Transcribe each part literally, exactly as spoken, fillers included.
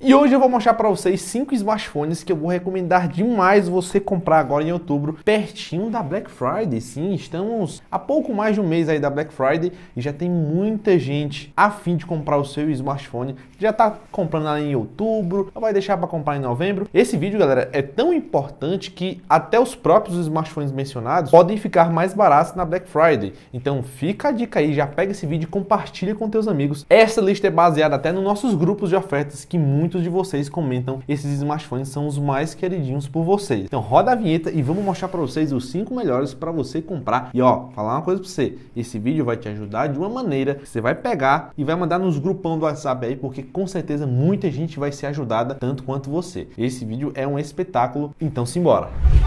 E hoje eu vou mostrar para vocês cinco smartphones que eu vou recomendar demais você comprar agora em outubro, pertinho da Black Friday. Sim, estamos há pouco mais de um mês aí da Black Friday e já tem muita gente a fim de comprar o seu smartphone. Já tá comprando lá em outubro, vai deixar para comprar em novembro. Esse vídeo, galera, é tão importante que até os próprios smartphones mencionados podem ficar mais baratos na Black Friday. Então fica a dica aí, já pega esse vídeo e compartilha com teus amigos. Essa lista é baseada até nos nossos grupos de ofertas que muitos de vocês comentam esses smartphones são os mais queridinhos por vocês. Então roda a vinheta e vamos mostrar para vocês os cinco melhores para você comprar. E ó, falar uma coisa para você, esse vídeo vai te ajudar de uma maneira que você vai pegar e vai mandar nos grupão do WhatsApp aí, porque com certeza muita gente vai ser ajudada tanto quanto você. Esse vídeo é um espetáculo, então simbora!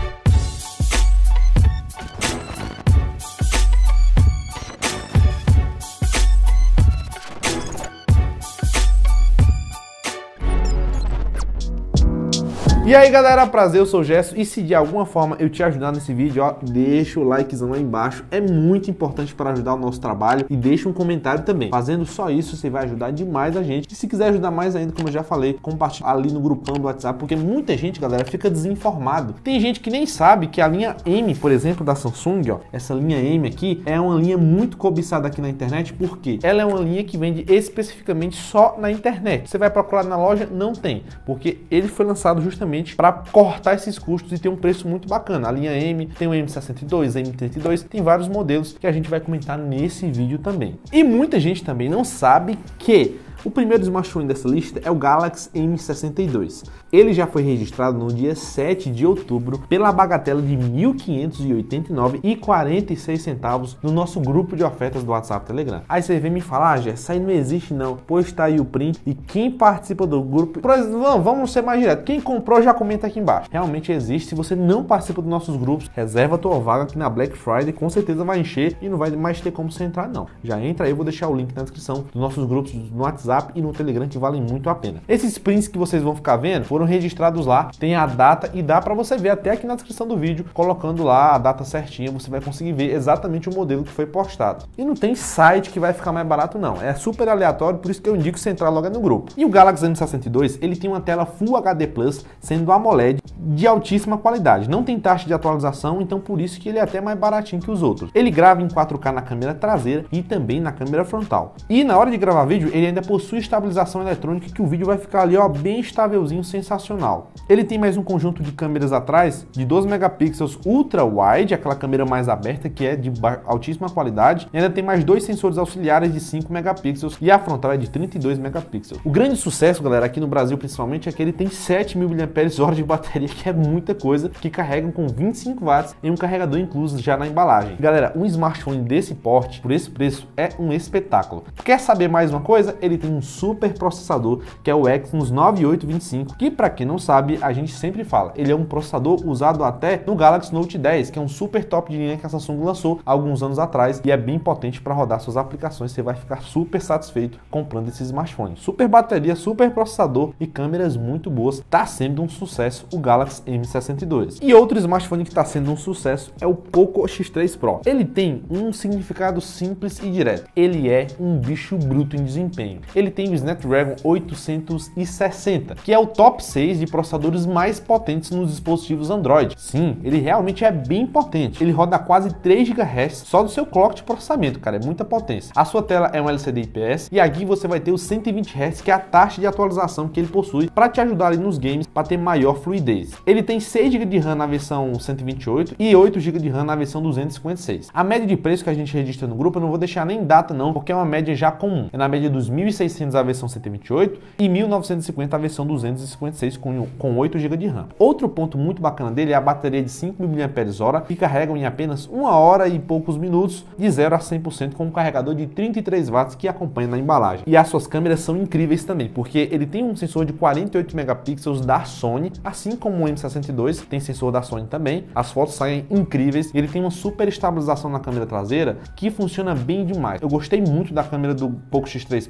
E aí galera, prazer, eu sou o Gerson e se de alguma forma eu te ajudar nesse vídeo, ó, deixa o likezão aí embaixo, é muito importante para ajudar o nosso trabalho e deixa um comentário também. Fazendo só isso, você vai ajudar demais a gente. E se quiser ajudar mais ainda, como eu já falei, compartilha ali no grupão do WhatsApp, porque muita gente, galera, fica desinformado. Tem gente que nem sabe que a linha M, por exemplo, da Samsung, ó, essa linha M aqui, é uma linha muito cobiçada aqui na internet, porque ela é uma linha que vende especificamente só na internet. Você vai procurar na loja, não tem, porque ele foi lançado justamente para cortar esses custos e ter um preço muito bacana. A linha M tem o M sessenta e dois, M trinta e dois, tem vários modelos que a gente vai comentar nesse vídeo também. E muita gente também não sabe que o primeiro smartphone dessa lista é o Galaxy M sessenta e dois. Ele já foi registrado no dia sete de outubro pela bagatela de mil quinhentos e oitenta e nove reais e quarenta e seis centavos no nosso grupo de ofertas do WhatsApp Telegram. Aí você vem me falar, ah, Jess, isso aí não existe não. Pois tá aí o print e quem participa do grupo... Por exemplo, não, vamos ser mais direto. Quem comprou já comenta aqui embaixo. Realmente existe. Se você não participa dos nossos grupos, reserva a tua vaga aqui na Black Friday, com certeza vai encher e não vai mais ter como você entrar não. Já entra aí, eu vou deixar o link na descrição dos nossos grupos no WhatsApp e no Telegram que valem muito a pena. Esses prints que vocês vão ficar vendo foram registrados lá, tem a data e dá para você ver até aqui na descrição do vídeo, colocando lá a data certinha, você vai conseguir ver exatamente o modelo que foi postado. E não tem site que vai ficar mais barato não, é super aleatório, por isso que eu indico você entrar logo no grupo. E o Galaxy M sessenta e dois, ele tem uma tela Full H D Plus, sendo AMOLED de altíssima qualidade, não tem taxa de atualização, então por isso que ele é até mais baratinho que os outros. Ele grava em quatro K na câmera traseira e também na câmera frontal. E na hora de gravar vídeo, ele ainda possui estabilização eletrônica, que o vídeo vai ficar ali, ó, bem estávelzinho, sensacional. Ele tem mais um conjunto de câmeras atrás de doze megapixels ultra wide, aquela câmera mais aberta que é de altíssima qualidade, e ainda tem mais dois sensores auxiliares de cinco megapixels e a frontal é de trinta e dois megapixels. O grande sucesso, galera, aqui no Brasil principalmente, é que ele tem sete mil miliampères-hora de bateria, que é muita coisa, que carregam com vinte e cinco watts e um carregador incluso já na embalagem. Galera, um smartphone desse porte, por esse preço, é um espetáculo. Quer saber mais uma coisa? Ele tem um super processador, que é o Exynos nove oito vinte e cinco, que para quem não sabe, a gente sempre fala, ele é um processador usado até no Galaxy Note dez, que é um super top de linha que a Samsung lançou há alguns anos atrás e é bem potente para rodar suas aplicações. Você vai ficar super satisfeito comprando esse smartphone. Super bateria, super processador e câmeras muito boas. Tá sendo um sucesso o Galaxy M sessenta e dois. E outro smartphone que está sendo um sucesso é o Poco X três Pro. Ele tem um significado simples e direto. Ele é um bicho bruto em desempenho. Ele tem o Snapdragon oitocentos e sessenta, que é o top seis de processadores mais potentes nos dispositivos Android. Sim, ele realmente é bem potente. Ele roda quase três gigahertz só do seu clock de processamento, cara, é muita potência. A sua tela é um L C D I P S e aqui você vai ter os cento e vinte hertz, que é a taxa de atualização que ele possui para te ajudar ali nos games para ter maior fluidez. Ele tem seis gigas de RAM na versão cento e vinte e oito e oito gigas de RAM na versão duzentos e cinquenta e seis. A média de preço que a gente registra no grupo eu não vou deixar nem data não, porque é uma média já comum. É na média dos mil e seiscentos a versão cento e vinte e oito e mil novecentos e cinquenta a versão duzentos e cinquenta e seis com, com oito gigas de RAM. Outro ponto muito bacana dele é a bateria de cinco mil miliampères-hora, que carregam em apenas uma hora e poucos minutos de zero a cem por cento com um carregador de trinta e três watts que acompanha na embalagem. E as suas câmeras são incríveis também, porque ele tem um sensor de quarenta e oito megapixels da Sony, assim como o M sessenta e dois tem sensor da Sony também. As fotos saem incríveis. Ele tem uma super estabilização na câmera traseira que funciona bem demais. Eu gostei muito da câmera do Poco X três Pro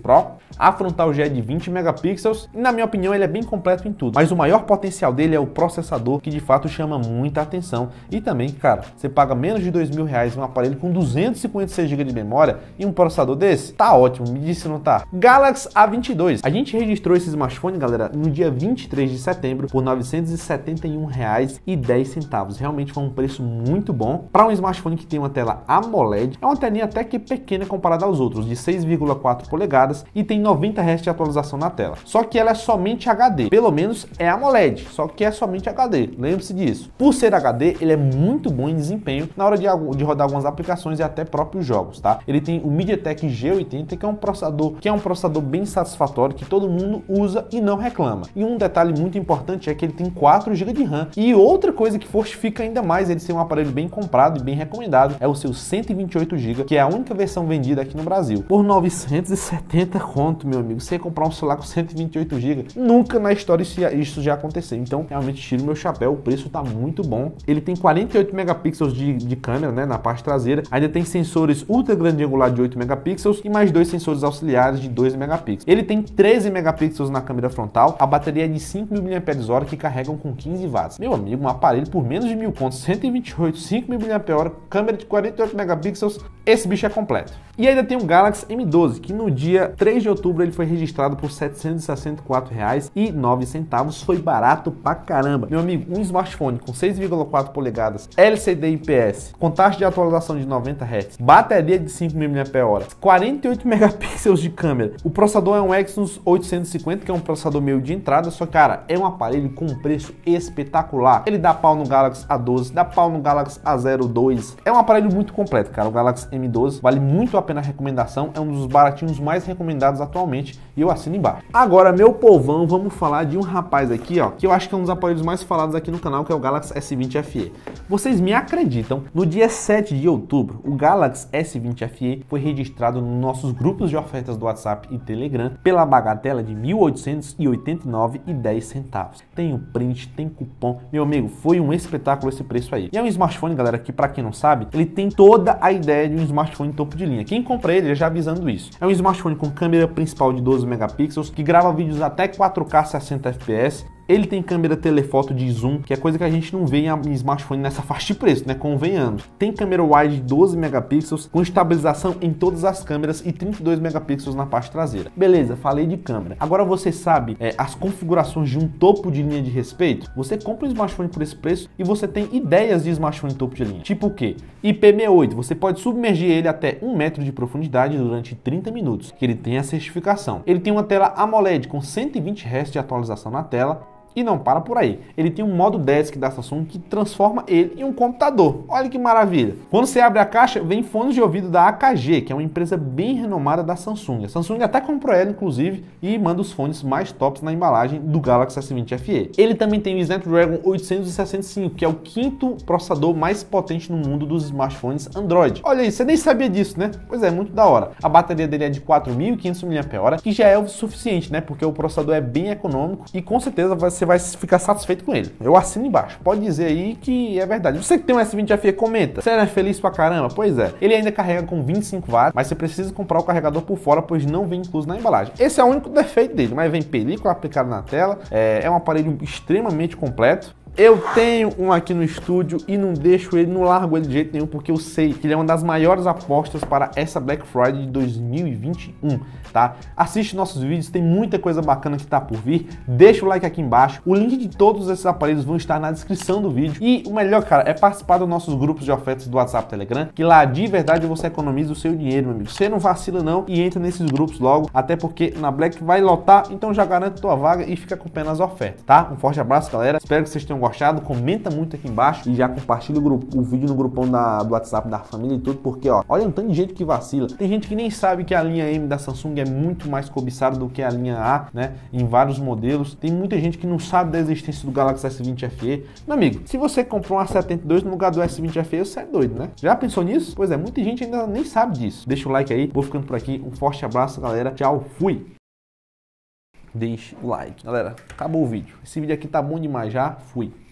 A frontal já é de vinte megapixels e, na minha opinião, ele é bem completo em tudo. Mas o maior potencial dele é o processador, que de fato chama muita atenção. E também, cara, você paga menos de dois mil reais em um aparelho com duzentos e cinquenta e seis gigas de memória e um processador desse? Tá ótimo, me diz se não tá. Galaxy A vinte e dois. A gente registrou esse smartphone, galera, no dia vinte e três de setembro por novecentos e setenta e um reais e dez centavos. Realmente foi um preço muito bom para um smartphone que tem uma tela AMOLED. É uma telinha até que pequena comparada aos outros, de seis vírgula quatro polegadas e tem noventa hertz de atualização na tela. Só que ela é somente H D, pelo menos é AMOLED, só que é somente H D, lembre-se disso. Por ser H D, ele é muito bom em desempenho na hora de, de rodar algumas aplicações e até próprios jogos, tá? Ele tem o MediaTek G oitenta, que é um processador que é um processador bem satisfatório, que todo mundo usa e não reclama. E um detalhe muito importante é que ele tem quatro gigas de RAM. E outra coisa que fortifica ainda mais ele ser um aparelho bem comprado e bem recomendado é o seu cento e vinte e oito gigas, que é a única versão vendida aqui no Brasil. Por novecentos e setenta conto, meu amigo, você comprar um celular com cento e vinte e oito gigas, nunca na história isso já aconteceu. Então, realmente tiro meu chapéu, o preço tá muito bom. Ele tem quarenta e oito megapixels de, de câmera, né, na parte traseira. Ainda tem sensores ultra grande angular de oito megapixels e mais dois sensores auxiliares de dois megapixels. Ele tem treze megapixels na câmera frontal, a bateria é de cinco mil miliampères-hora que carregam com quinze watts. Meu amigo, um aparelho por menos de mil contos, cento e vinte e oito, cinco mil miliampères-hora, câmera de quarenta e oito megapixels, esse bicho é completo. E ainda tem o Galaxy M doze, que no dia três de outubro ele foi registrado por setecentos e sessenta e quatro reais e nove centavos. Foi barato pra caramba. Meu amigo, um smartphone com seis vírgula quatro polegadas, L C D I P S, com taxa de atualização de noventa hertz, bateria de cinco mil miliampères-hora, quarenta e oito megapixels de câmera. O processador é um Exynos oitocentos e cinquenta, que é um processador meio de entrada, só que, cara, é um aparelho com um preço espetacular. Ele dá pau no Galaxy A doze, dá pau no Galaxy A zero dois. É um aparelho muito completo, cara. O Galaxy M doze vale muito a pena a recomendação, é um dos baratinhos mais recomendados atualmente e eu assino embaixo. Agora, meu povão, vamos falar de um rapaz aqui, ó, que eu acho que é um dos aparelhos mais falados aqui no canal, que é o Galaxy S vinte F E. Vocês me acreditam? No dia sete de outubro, o Galaxy S vinte F E foi registrado nos nossos grupos de ofertas do WhatsApp e Telegram pela bagatela de mil oitocentos e oitenta e nove reais e dez centavos. Tem o print, tem cupom. Meu amigo, foi um espetáculo esse preço aí. E é um smartphone, galera, que pra quem não sabe, ele tem toda a ideia de um smartphone topo de linha. Quem compra ele já avisando isso. É um smartphone com câmera principal de doze megapixels, que grava vídeos até quatro K sessenta F P S. Ele tem câmera telefoto de zoom, que é coisa que a gente não vê em smartphone nessa faixa de preço, né? Convenhamos. Tem câmera wide de doze megapixels, com estabilização em todas as câmeras e trinta e dois megapixels na parte traseira. Beleza, falei de câmera. Agora você sabe é, as configurações de um topo de linha de respeito? Você compra um smartphone por esse preço e você tem ideias de smartphone topo de linha. Tipo o quê? I P sessenta e oito, você pode submergir ele até um metro de profundidade durante trinta minutos, que ele tem a certificação. Ele tem uma tela AMOLED com cento e vinte hertz de atualização na tela. E não para por aí. Ele tem um modo Desk da Samsung que transforma ele em um computador. Olha que maravilha. Quando você abre a caixa, vem fones de ouvido da A K G, que é uma empresa bem renomada da Samsung. A Samsung até comprou ela, inclusive, e manda os fones mais tops na embalagem do Galaxy S vinte F E. Ele também tem o Snapdragon oitocentos e sessenta e cinco, que é o quinto processador mais potente no mundo dos smartphones Android. Olha aí, você nem sabia disso, né? Pois é, muito da hora. A bateria dele é de quatro mil e quinhentos miliampères-hora, que já é o suficiente, né? Porque o processador é bem econômico e com certeza vai ser vai ficar satisfeito com ele. Eu assino embaixo. Pode dizer aí que é verdade. Você que tem um S vinte F E, comenta. Você é feliz pra caramba? Pois é. Ele ainda carrega com vinte e cinco watts, mas você precisa comprar o carregador por fora, pois não vem incluso na embalagem. Esse é o único defeito dele, mas vem película aplicada na tela. É, é um aparelho extremamente completo. Eu tenho um aqui no estúdio e não deixo ele, não largo ele de jeito nenhum, porque eu sei que ele é uma das maiores apostas para essa Black Friday de dois mil e vinte e um, tá? Assiste nossos vídeos, tem muita coisa bacana que tá por vir. Deixa o like aqui embaixo. O link de todos esses aparelhos vão estar na descrição do vídeo. E o melhor, cara, é participar dos nossos grupos de ofertas do WhatsApp e Telegram, que lá de verdade você economiza o seu dinheiro, meu amigo. Você não vacila não e entra nesses grupos logo, até porque na Black vai lotar, então já garante tua vaga e fica acompanhando as ofertas, tá? Um forte abraço, galera. Espero que vocês tenham gostado. Comenta muito aqui embaixo e já compartilha o, grupo, o vídeo no grupão da, do WhatsApp da família e tudo, porque ó, olha um tanto de gente que vacila. Tem gente que nem sabe que a linha M da Samsung é muito mais cobiçada do que a linha A, né? Em vários modelos. Tem muita gente que não sabe da existência do Galaxy S vinte F E. Meu amigo, se você comprou um A setenta e dois no lugar do S vinte F E, você é doido, né? Já pensou nisso? Pois é, muita gente ainda nem sabe disso. Deixa o like aí, vou ficando por aqui. Um forte abraço, galera. Tchau, fui! Deixe o like. Galera, acabou o vídeo. Esse vídeo aqui tá bom demais já. Fui!